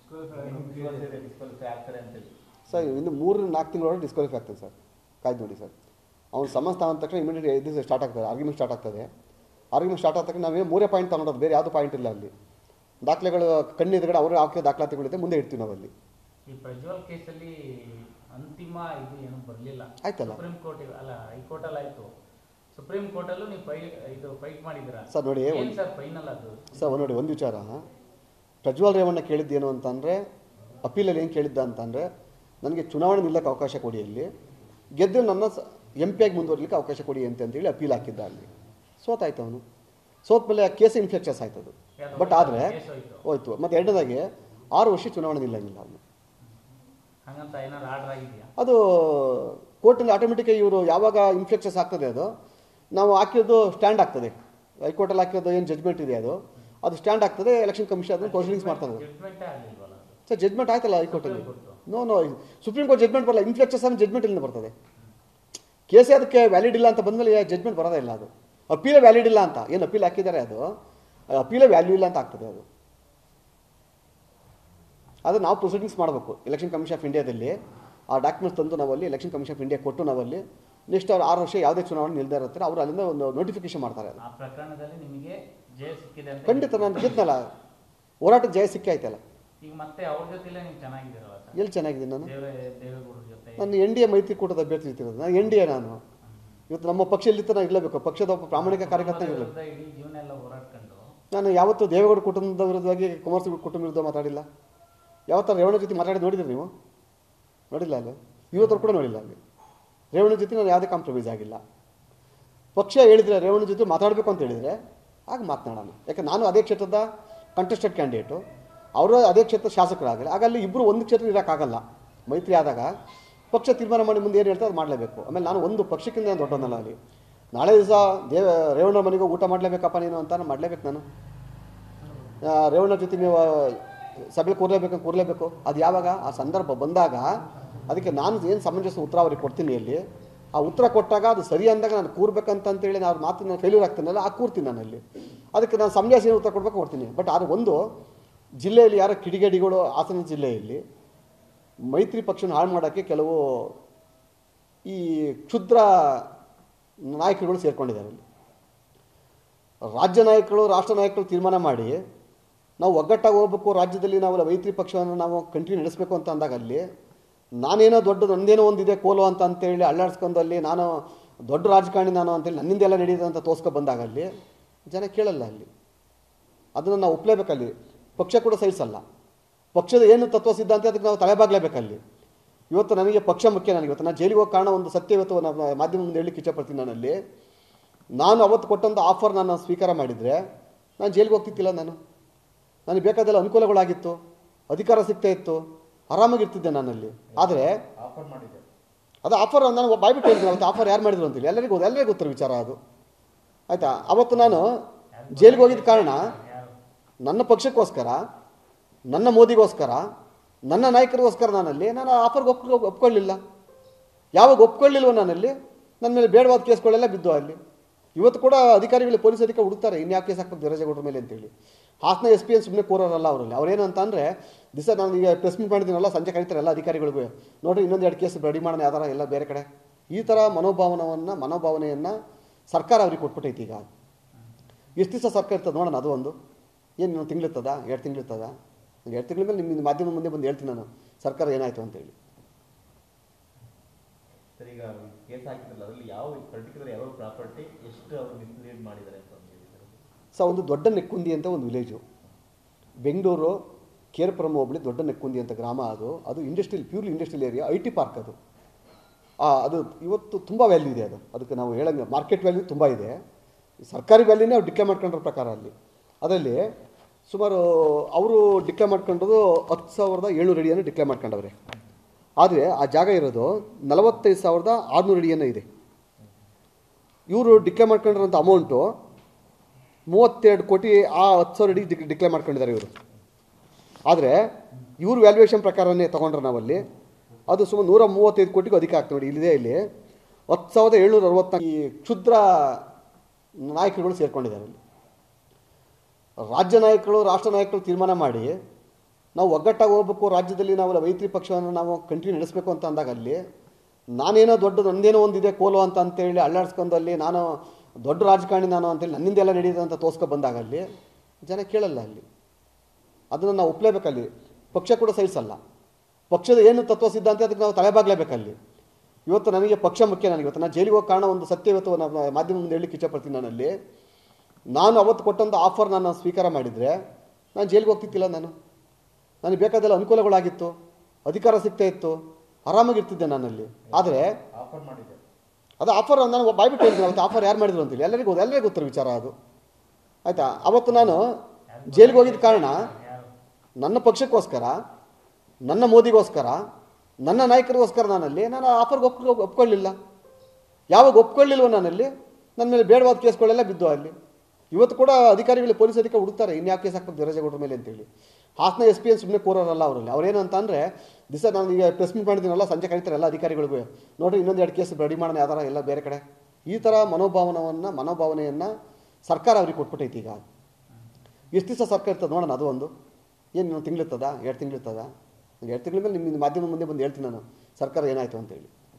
ಆಗ್ತಾರೆ ಅಂತೇಳಿ ಸರ್ ಇನ್ನು 3-4 ತಿಂಗಳೊಳಗೆ ಡಿಸ್ಕ್ವಾಲಿಫೈ ಆಗ್ತದೆ ಸರ್. ಕಾಯ್ದು ನೋಡಿ ಸರ್. ಅವ್ನು ಸಮನ್ಸ್ ತಗೊಂಡ ತಕ್ಷಣ ಇಮಿಡಿಯೇಟ್ ಇದು ಸ್ಟಾರ್ಟ್ ಆಗ್ತದೆ, ಆರ್ಗ್ಯುಮೆಂಟ್ ಸ್ಟಾರ್ಟ್ ಆಗ್ತದೆ. ಆರ್ಗ್ಯುಮೆಂಟ್ ಸ್ಟಾರ್ಟ್ ಆದ ತಕ್ಷಣ ನಾವೇ 3 ಪಾಯಿಂಟ್ ತಗೊಂಡೋದು, ಬೇರೆ ಯಾವುದು ಪಾಯಿಂಟ್ ಇಲ್ಲ ಅಲ್ಲಿ. ದಾಖಲೆಗಳು ಕಣ್ಣಿದ್ಗಡೆ ಅವರು ಹಾಕಿದ ದಾಖಲಾತಿಗಳಿದೆ, ಮುಂದೆ ಇಡ್ತೀವಿ ನಾವಲ್ಲಿ. ಈ ಪ್ರಜ್ವಲ್ ಕೇಸಲ್ಲಿ ಅಂತಿಮ ಇದು ಏನು ಬರಲಿಲ್ಲ ಆಯ್ತಲ್ಲ, ಸುಪ್ರೀಂ ಕೋರ್ಟ್ ಅಲ್ಲ ಹೈಕೋರ್ಟಲ್ಲಿ ಆಯಿತು, ಸುಪ್ರೀಂ ಕೋರ್ಟಲ್ಲೂ ನೀವು ಫೈಟ್ ಮಾಡಿದ್ದೀರಾ ಸರ್. ನೋಡಿ ಸರ್ ಫೈನಲ್ ಅದು ಸರ್ ನೋಡಿ ಒಂದು ವಿಚಾರ, ಪ್ರಜ್ವಲ್ ರೇವಣ್ಣ ಕೇಳಿದ್ದೇನು ಅಂತಂದರೆ, ಅಪೀಲಲ್ಲಿ ಏನು ಕೇಳಿದ್ದ ಅಂತಂದರೆ, ನನಗೆ ಚುನಾವಣೆ ನಿಲ್ಲಕ್ಕೆ ಅವಕಾಶ ಕೊಡಿ, ಅಲ್ಲಿ ಗೆದ್ದು ನನ್ನ MP ಆಗಿ ಮುಂದುವರಲಿಕ್ಕೆ ಅವಕಾಶ ಕೊಡಿ ಅಂತೇಳಿ ಅಪೀಲ್ ಹಾಕಿದ್ದ. ಅಲ್ಲಿ ಸೋತಾಯ್ತು ಅವನು. ಸೋತ ಮೇಲೆ ಕೇಸ್ ಇನ್ಫ್ಲೆಕ್ಷನ್ಸ್ ಆಯ್ತದು. ಬಟ್ ಆದರೆ ಹೋಯ್ತು. ಮತ್ತು ಎರಡನೇದಾಗಿ 6 ವರ್ಷ ಚುನಾವಣೆ ನಿಲ್ಲಂಗಿಲ್ಲ ಅವನು. ಅದು ಕೋರ್ಟಲ್ಲಿ ಆಟೋಮೆಟಿಕಾಗಿ ಇವರು ಯಾವಾಗ ಇನ್ಫ್ಲೆಕ್ಷನ್ಸ್ ಆಗ್ತದೆ ಅದು ನಾವು ಹಾಕಿರೋದು ಸ್ಟ್ಯಾಂಡ್ ಆಗ್ತದೆ. ಹೈಕೋರ್ಟಲ್ಲಿ ಹಾಕಿರೋದು ಏನು ಜಜ್ಮೆಂಟ್ ಇದೆ ಅದು ಸ್ಟ್ಯಾಂಡ್ ಆಗ್ತದೆ. ಎಲೆಕ್ಷನ್ ಕಮಿಷನ್ ಅದನ್ನು ಪ್ರೊಸೀಡಿಂಗ್ಸ್ ಮಾಡ್ತಾರೆ. ಸರ್ ಜಜ್ಮೆಂಟ್ ಆಯ್ತಲ್ಲ ಹೈಕೋರ್ಟಲ್ಲಿ. ನೋ ಸುಪ್ರೀಂ ಕೋರ್ಟ್ ಜಜ್ಮೆಂಟ್ ಬರಲ್ಲ. ಇನ್ಫ್ಲೆಕ್ಷನ್ಸ್ ಅನ್ನೋ ಜಜ್ಮೆಂಟ್ ಇಲ್ಲಿಂದ ಬರ್ತದೆ. ಕೇಸೇ ಅದಕ್ಕೆ ವ್ಯಾಲಿಡ್ ಇಲ್ಲ ಅಂತ ಬಂದಮೇಲೆ ಜಜ್ಮೆಂಟ್ ಬರೋದೇ ಇಲ್ಲ. ಅದು ಅಪೀಲೇ ವ್ಯಾಲಿಡ್ ಇಲ್ಲ ಅಂತ ಏನು ಅಪೀಲ್ ಹಾಕಿದ್ದಾರೆ, ಅದು ಅಪೀಲೇ ವ್ಯಾಲ್ಯೂ ಇಲ್ಲ ಅಂತ ಆಗ್ತದೆ. ಅದು ನಾವು ಪ್ರೊಸೀಡಿಂಗ್ಸ್ ಮಾಡಬೇಕು ಎಲೆಕ್ಷನ್ ಕಮಿಷನ್ ಆಫ್ ಇಂಡಿಯಾದಲ್ಲಿ. ಆ ಡಾಕ್ಯುಮೆಂಟ್ಸ್ ತಂದು ನಾವಲ್ಲಿ ಎಲೆಕ್ಷನ್ ಕಮಿಷನ್ ಆಫ್ ಇಂಡಿಯಾ ಕೊಟ್ಟು ನಾವಲ್ಲಿ ನೆಕ್ಸ್ಟ್ ಅವ್ರು 6 ವರ್ಷ ಯಾವುದೇ ಚುನಾವಣೆ ನಿಲ್ದೇ ಇರ್ತಾರೆ, ಅವರು ಅಲ್ಲಿಂದ ಒಂದು ನೋಟಿಫಿಕೇಶನ್ ಮಾಡ್ತಾರೆ. ಅದು ಖಂಡಿತ ನಾನು ಗೆದ್ನಲ್ಲ, ಹೋರಾಟಕ್ಕೆ ಜಯ ಸಿಕ್ಕಿ ಆಯ್ತಲ್ಲ. ಎಲ್ಲಿ ಚೆನ್ನಾಗಿದ್ದೀನಿ ನಾನು? ನಾನು NDA ಮೈತ್ರಿಕೂಟದ ಅಭ್ಯರ್ಥಿ ಇರ್ತಿರೋದು. ನಾನು NDA ನಾನು ಇವತ್ತು ನಮ್ಮ ಪಕ್ಷ ಎಲ್ಲಿತ್ತು ನಾನು ಇರಲೇಬೇಕು. ಪಕ್ಷದ ಒಬ್ಬ ಪ್ರಾಮಾಣಿಕ ಕಾರ್ಯಕರ್ತ ಇರಬೇಕು. ನಾನು ಯಾವತ್ತೂ ದೇವೇಗೌಡ ಕುಟುಂಬದ ವಿರುದ್ಧವಾಗಿ ಕುಮಾರಸ್ವಾಮಿ ಕುಟುಂಬ ವಿರುದ್ಧ ಮಾತಾಡಿಲ್ಲ. ಯಾವತ್ತಾರು ರೇವಣ್ಣ ಜೊತೆ ಮಾತಾಡಿ ನೋಡಿದ್ರಿ ನೀವು? ನೋಡಿಲ್ಲ. ಅಲ್ಲಿ ಇವತ್ತರು ಕೂಡ ನೋಡಿಲ್ಲ. ಅಲ್ಲಿ ರೇವಣ್ಣ ಜೊತೆ ನಾನು ಯಾವುದೇ ಕಾಂಪ್ರಮೈಸ್ ಆಗಿಲ್ಲ. ಪಕ್ಷ ಹೇಳಿದರೆ ರೇವಣ್ಣ ಜೊತೆ ಮಾತಾಡಬೇಕು ಅಂತ ಹೇಳಿದರೆ ಆಗ ಮಾತನಾಡೋಣ. ಯಾಕೆ ನಾನು ಅದೇ ಕ್ಷೇತ್ರದ ಕಂಟೆಸ್ಟೆಡ್ ಕ್ಯಾಂಡಿಡೇಟು, ಅವರು ಅದೇ ಕ್ಷೇತ್ರದ ಶಾಸಕರಾಗಲಿ. ಆಗ ಅಲ್ಲಿ ಇಬ್ಬರು ಒಂದು ಕ್ಷೇತ್ರ ಇರೋಕ್ಕಾಗಲ್ಲ. ಮೈತ್ರಿ ಆದಾಗ ಪಕ್ಷ ತೀರ್ಮಾನ ಮಾಡಿ ಮುಂದೆ ಏನು ಹೇಳ್ತಾರೆ ಅದು ಮಾಡಲೇಬೇಕು. ಆಮೇಲೆ ನಾನು ಒಂದು ಪಕ್ಷಕ್ಕಿಂತ ನಾನು ದೊಡ್ಡವನಲ್ಲ. ಅಲ್ಲಿ ನಾಳೆ ದಿವಸ ರೇವಣ್ಣ ಮನೆಗೂ ಊಟ ಮಾಡಲೇಬೇಕಪ್ಪ ನೀನು ಅಂತ ನಾನು ಮಾಡಲೇಬೇಕು. ನಾನು ರೇವಣ್ಣ ಜೊತೆ ನೀವು ಸಭೆ ಕೂರಲೇಬೇಕು. ಅದು ಯಾವಾಗ ಆ ಸಂದರ್ಭ ಬಂದಾಗ ಅದಕ್ಕೆ ನಾನು ಏನು ಸಮಂಜಸ ಉತ್ತರ ಅವ್ರಿಗೆ ಕೊಡ್ತೀನಿ. ಅಲ್ಲಿ ಆ ಉತ್ತರ ಕೊಟ್ಟಾಗ ಅದು ಸರಿ ಅಂದಾಗ ನಾನು ಕೂರ್ಬೇಕಂತೇಳಿ ನಾನು ಮಾತು ನಾನು ಫೇಲ್ಯೂರ್ ಆಗ್ತೀನಲ್ಲ, ಆ ಕೂರ್ತೀನಿ ನಾನು ಅಲ್ಲಿ. ಅದಕ್ಕೆ ನಾನು ಸಮಂಜಸ ಏನು ಉತ್ತರ ಕೊಡಬೇಕು ಕೊಡ್ತೀನಿ. ಬಟ್ ಅದು ಒಂದು ಜಿಲ್ಲೆಯಲ್ಲಿ ಯಾರೋ ಕಿಡಿಗೇಡಿಗಳು, ಹಾಸನ ಜಿಲ್ಲೆಯಲ್ಲಿ ಮೈತ್ರಿ ಪಕ್ಷನ ಹಾಳು ಮಾಡೋಕ್ಕೆ ಕೆಲವು ಈ ಕ್ಷುದ್ರ ನಾಯಕರುಗಳು ಸೇರ್ಕೊಂಡಿದ್ದಾರೆ. ಅಲ್ಲಿ ರಾಜ್ಯ ನಾಯಕರು, ರಾಷ್ಟ್ರ ನಾಯಕರು ತೀರ್ಮಾನ ಮಾಡಿ ನಾವು ಒಗ್ಗಟ್ಟಾಗಿ ಹೋಗ್ಬೇಕು, ರಾಜ್ಯದಲ್ಲಿ ನಾವು ಮೈತ್ರಿ ಪಕ್ಷವನ್ನು ನಾವು ಕಂಟಿನ್ಯೂ ನಡೆಸಬೇಕು ಅಂತ ಅಂದಾಗ ಅಲ್ಲಿ ನಾನೇನೋ ದೊಡ್ಡ ನಂದೇನೋ ಒಂದಿದೆ ಕೋಲು ಅಂತೇಳಿ ಅಳ್ಳಾಡ್ಸ್ಕೊಂಡು ಅಲ್ಲಿ ನಾನು ದೊಡ್ಡ ರಾಜಕಾರಣಿ ನಾನು ಅಂತೇಳಿ ನನ್ನಿಂದ ಎಲ್ಲ ನಡೆಯುತ್ತೆ ಅಂತ ತೋರ್ಸ್ಕೊ ಬಂದಾಗ ಅಲ್ಲಿ ಜನ ಕೇಳಲ್ಲ. ಅಲ್ಲಿ ಅದನ್ನು ನಾವು ಒಪ್ಪಲೇಬೇಕಲ್ಲಿ. ಪಕ್ಷ ಕೂಡ ಸಹಿಸಲ್ಲ. ಪಕ್ಷದ ಏನು ತತ್ವ ಸಿದ್ಧಾಂತ ಅದಕ್ಕೆ ನಾವು ತಲೆಬಾಗಲೇಬೇಕಲ್ಲಿ. ಇವತ್ತು ನನಗೆ ಪಕ್ಷ ಮುಖ್ಯ. ನನಗೆ ಇವತ್ತು ನಾನು ಜೈಲಿಗೆ ಹೋಗಿ ಕಾರಣ ಒಂದು ಸತ್ಯ ಇವತ್ತು ನಾನು ಮಾಧ್ಯಮ ಮುಂದೆ ಹೇಳಲಿಕ್ಕೆ ಇಷ್ಟಪಡ್ತೀನಿ. ನಾನು ಅವತ್ತು ಕೊಟ್ಟಂಥ ಆಫರ್ ನಾನು ಸ್ವೀಕಾರ ಮಾಡಿದರೆ ನಾನು ಜೈಲಿಗೆ ಹೋಗ್ತಿದ್ದಿಲ್ಲ. ನನಗೆ ಬೇಕಾದೆಲ್ಲ ಅನುಕೂಲಗಳಾಗಿತ್ತು, ಅಧಿಕಾರ ಸಿಗ್ತಾ ಇತ್ತು, ಆರಾಮಾಗಿರ್ತಿದ್ದೆ ನಾನಲ್ಲಿ. ಆದರೆ ಅದು ಆಫರ್ ನಾನು ಬಾಯ್ಬಿಟ್ಟು ಹೇಳ್ತೀನಿ. ಅವತ್ತು ಆಫರ್ ಯಾರು ಮಾಡಿದ್ರು ಅಂತೇಳಿ ಎಲ್ಲರಿಗೂ ಗೊತ್ತಿರೋ ವಿಚಾರ ಅದು. ಆಯಿತಾ? ಅವತ್ತು ನಾನು ಜೈಲಿಗೆ ಹೋಗಿದ್ದ ಕಾರಣ ನನ್ನ ಪಕ್ಷಕ್ಕೋಸ್ಕರ, ನನ್ನ ಮೋದಿಗೋಸ್ಕರ, ನನ್ನ ನಾಯಕರಿಗೋಸ್ಕರ ನಾನು ಆಫರ್ಗೆ ಒಪ್ಕೊಳ್ಳಿಲ್ಲ. ಯಾವಾಗ ಒಪ್ಕೊಳ್ಳಿಲ್ವೋ ನಾನಲ್ಲಿ ನನ್ನ ಮೇಲೆ ಬೇಡವಾದ ಕೇಸ್ಗಳೆಲ್ಲ ಬಿದ್ದು ಅಲ್ಲಿ. ಇವತ್ತು ಕೂಡ ಅಧಿಕಾರಿಗಳು, ಪೊಲೀಸ್ ಅಧಿಕಾರಿ ಹುಡುಕ್ತಾರೆ ಇನ್ಯಾವ ಕೇಸ್ ಹಾಕ್ಬೇಕು ದೇವರಾಜೇಗೌಡರ ಮೇಲೆ ಅಂತೇಳಿ. ಹಾಸನ SP ಸುಮ್ಮನೆ ಕೂರೋರಲ್ಲ ಅವರಲ್ಲಿ. ಅವ್ರೇನು ಅಂತ ಅಂದರೆ ದಿವಸ ನಾನು ಈಗ ಪ್ರೆಸ್ ಮೀಟ್ ಮಾಡಿದ್ದೀನಲ್ಲ, ಸಂಜೆ ಕರೀತಾರೆ ಎಲ್ಲ ಅಧಿಕಾರಿಗಳಿಗೂ, ನೋಡಿರಿ ಇನ್ನೊಂದು 2 ಕೇಸ್ ರೆಡಿ ಮಾಡೋಣ ಯಾವ್ದಾರ ಎಲ್ಲ ಬೇರೆ ಕಡೆ. ಈ ಥರ ಮನೋಭಾವನೆಯನ್ನು ಸರ್ಕಾರ ಅವ್ರಿಗೆ ಕೊಟ್ಬಿಟ್ಟೈತಿ. ಈಗ ಎಷ್ಟು ದಿವಸ ಸರ್ಕಾರ ಇರ್ತದೆ ನೋಡೋಣ. ಅದು ಒಂದು ಏನು ತಿಂಗಳಿರ್ತದ, 2 ತಿಂಗಳಿರ್ತದ? 2 ತಿಂಗಳ ಮೇಲೆ ನಿಮ್ಮ ಮಾಧ್ಯಮ ಮುಂದೆ ಬಂದು ಹೇಳ್ತೀನಿ ನಾನು ಸರ್ಕಾರ ಏನಾಯಿತು ಅಂತೇಳಿ. ಸರ್, ಈಗ ಕೇಸ್ ಹಾಕಿದ್ರಲ್ಲ, ಅದರಲ್ಲಿ ಯಾವ ಪರ್ಟಿಕ್ಯುಲರ್ ಯಾವ ಪ್ರಾಪರ್ಟಿ ಎಷ್ಟು ಅವರು ಮಿಸ್ಲೀಡ್ ಮಾಡಿದ್ದಾರೆ ಅಂತ ಸರ್, ಒಂದು ದೊಡ್ಡ ನೆಕ್ಕುಂದಿ ಅಂತ ಒಂದು ವಿಲೇಜು, ಬೆಂಗಳೂರು ಕೇರ್ಪುರಂ ಹೋಬಳಿ ದೊಡ್ಡ ನೆಕ್ಕುಂದಿ ಅಂತ ಗ್ರಾಮ. ಅದು industrial, purely industrial area, IT park ಅದು. ಅದು ಇವತ್ತು ತುಂಬ ವ್ಯಾಲ್ಯೂ ಇದೆ. ಅದಕ್ಕೆ ನಾವು ಹೇಳಂಗೆ ಮಾರ್ಕೆಟ್ ವ್ಯಾಲ್ಯೂ ತುಂಬ ಇದೆ. ಸರ್ಕಾರಿ ವ್ಯಾಲ್ಯೂನೇ ಅವ್ರು ಡಿಕ್ಲೇರ್ ಮಾಡ್ಕೊಂಡ್ರ ಪ್ರಕಾರ ಅದರಲ್ಲಿ ಸುಮಾರು ಅವರು ಡಿಕ್ಲೇರ್ ಮಾಡ್ಕೊಂಡ್ರು 10,700 ಅಡಿಯನ್ನು ಡಿಕ್ಲೇರ್ ಮಾಡ್ಕೊಂಡವ್ರೆ. ಆದರೆ ಆ ಜಾಗ ಇರೋದು 45,600 ಅಡಿಯನ್ನು ಇದೆ. ಇವರು ಡಿಕ್ಲೇರ್ ಮಾಡ್ಕೊಂಡಿರೋಂಥ ಅಮೌಂಟು 32 ಕೋಟಿ ಆ 10,000 ಅಡಿ ಡಿಕ್ಲೇರ್ ಮಾಡ್ಕೊಂಡಿದ್ದಾರೆ ಇವರು. ಆದರೆ ಇವ್ರ ವ್ಯಾಲ್ಯೂಯೇಷನ್ ಪ್ರಕಾರನೇ ತೊಗೊಂಡ್ರೆ ನಾವಲ್ಲಿ ಅದು ಸುಮಾರು 135 ಕೋಟಿಗೂ ಅಧಿಕ ಆಗ್ತದೆ. ನೋಡಿ ಇಲ್ಲಿದೆ, ಇಲ್ಲಿ 10,764 ಈ ಕ್ಷುದ್ರ ನಾಯಕರುಗಳು ಸೇರ್ಕೊಂಡಿದ್ದಾರೆ. ಅಲ್ಲಿ ರಾಜ್ಯ ನಾಯಕರು, ರಾಷ್ಟ್ರ ನಾಯಕರು ತೀರ್ಮಾನ ಮಾಡಿ ನಾವು ಒಗ್ಗಟ್ಟಾಗಿ ಹೋಗ್ಬೇಕು, ರಾಜ್ಯದಲ್ಲಿ ನಾವು ಮೈತ್ರಿ ಪಕ್ಷವನ್ನು ನಾವು ಕಂಟಿನ್ಯೂ ನಡೆಸಬೇಕು ಅಂತ ಅಂದಾಗ ಅಲ್ಲಿ ನಾನೇನೋ ದೊಡ್ಡದು ನಂದೇನೋ ಒಂದಿದೆ ಕೋಲು ಅಂತೇಳಿ ಅಳ್ಳಾಡ್ಸ್ಕೊಂಡು ಅಲ್ಲಿ ನಾನು ದೊಡ್ಡ ರಾಜಕಾರಣಿ ನಾನು ಅಂತೇಳಿ ನನ್ನಿಂದೆಲ್ಲ ನಡೆಯುತ್ತೆ ಅಂತ ತೋರ್ಸ್ಕೊ ಬಂದಾಗ ಅಲ್ಲಿ ಜನ ಕೇಳಲ್ಲ. ಅಲ್ಲಿ ಅದನ್ನು ನಾವು ಒಪ್ಪಲೇಬೇಕಲ್ಲಿ. ಪಕ್ಷ ಕೂಡ ಸಹಿಸಲ್ಲ. ಪಕ್ಷದ ಏನು ತತ್ವ ಸಿದ್ಧಾಂತ ಅದಕ್ಕೆ ನಾವು ತಲೆಬಾಗಲೇಬೇಕಲ್ಲಿ. ಇವತ್ತು ನನಗೆ ಪಕ್ಷ ಮುಖ್ಯ. ನನಗೆ ಇವತ್ತು ನಾನು ಜೈಲಿಗೆ ಹೋಗಿ ಕಾರಣ ಒಂದು ಸತ್ಯ ಇವತ್ತು ನಾನು ಮಾಧ್ಯಮ ಮುಂದೆ ಹೇಳಲಿಕ್ಕೆ ಇಷ್ಟಪಡ್ತೀನಿ. ನಾನಲ್ಲಿ ನಾನು ಅವತ್ತು ಕೊಟ್ಟಂಥ ಆಫರ್ ನಾನು ಸ್ವೀಕಾರ ಮಾಡಿದರೆ ನಾನು ಜೈಲಿಗೆ ಹೋಗ್ತಿದ್ದಿಲ್ಲ. ನನಗೆ ಬೇಕಾದೆಲ್ಲ ಅನುಕೂಲಗಳಾಗಿತ್ತು, ಅಧಿಕಾರ ಸಿಗ್ತಾ ಇತ್ತು, ಆರಾಮಾಗಿರ್ತಿದ್ದೆ ನಾನಲ್ಲಿ. ಆದರೆ ಆಫರ್ ಮಾಡಿದ್ದೆ, ಅದು ಆಫರ್ ನಾನು ಬಾಯ್ಬಿಟ್ಟು ಹೇಳ್ತೀನಿ. ಅವತ್ತು ಆಫರ್ ಯಾರು ಮಾಡಿದ್ರು ಅಂತೇಳಿ ಎಲ್ಲರಿಗೂ ಗೊತ್ತಿರೋ ವಿಚಾರ ಅದು, ಆಯಿತಾ. ಅವತ್ತು ನಾನು ಜೈಲಿಗೆ ಹೋಗಿದ್ದ ಕಾರಣ ನನ್ನ ಪಕ್ಷಕ್ಕೋಸ್ಕರ, ನನ್ನ ಮೋದಿಗೋಸ್ಕರ, ನನ್ನ ನಾಯಕರಿಗೋಸ್ಕರ ನಾನು ಆಫರ್ಗೆ ಒಪ್ಕೊಳ್ಳಿಲ್ಲ. ಯಾವಾಗ ಒಪ್ಕೊಳ್ಳಿಲ್ವೋ ನಾನಲ್ಲಿ ನನ್ನ ಮೇಲೆ ಬೇಡವಾದ ಕೇಸ್ಗಳೆಲ್ಲ ಬಿದ್ದು ಅಲ್ಲಿ. ಇವತ್ತು ಕೂಡ ಅಧಿಕಾರಿಗಳು, ಪೊಲೀಸ್ ಅಧಿಕಾರಿ ಹುಡುಕ್ತಾರೆ ಇನ್ಯಾವ ಕೇಸ್ ಹಾಕ್ಬೇಕು ದೇವರಾಜೇಗೌಡರ ಮೇಲೆ ಅಂತೇಳಿ. ಹಾಸನ ಎಸ್ ಪಿ ಸುಮ್ಮನೆ ಕೂರೋರಲ್ಲ ಅವರಲ್ಲಿ. ಅವ್ರೇನು ಅಂತ ಅಂದರೆ ದಿವಸ ನಾನು ಈಗ ಪ್ರೆಸ್ ಮೀಟ್ ಮಾಡಿದ್ದೀನಲ್ಲ, ಸಂಜೆ ಕರೀತಾರೆ ಎಲ್ಲ ಅಧಿಕಾರಿಗಳಿಗೂ, ನೋಡಿರಿ ಇನ್ನೊಂದು 2 ಕೇಸ್ ರೆಡಿ ಮಾಡೋಣ ಯಾವ್ದಾರ ಎಲ್ಲ ಬೇರೆ ಕಡೆ. ಈ ಥರ ಮನೋಭಾವನೆಯನ್ನು ಸರ್ಕಾರ ಅವ್ರಿಗೆ ಕೊಟ್ಬಿಟ್ಟೈತಿ. ಈಗ ಎಷ್ಟು ದಿವಸ ಸರ್ಕಾರ ಇರ್ತದೆ ನೋಡೋಣ. ಅದು ಒಂದು ಏನು ತಿಂಗಳಿರ್ತದ, 2 ತಿಂಗಳಿರ್ತದ. 2 ತಿಂಗಳ ಮೇಲೆ ನಿಮ್ಮ ಮಾಧ್ಯಮ ಮುಂದೆ ಬಂದು ಹೇಳ್ತೀನಿ ನಾನು ಸರ್ಕಾರ ಏನಾಯಿತು ಅಂತೇಳಿ.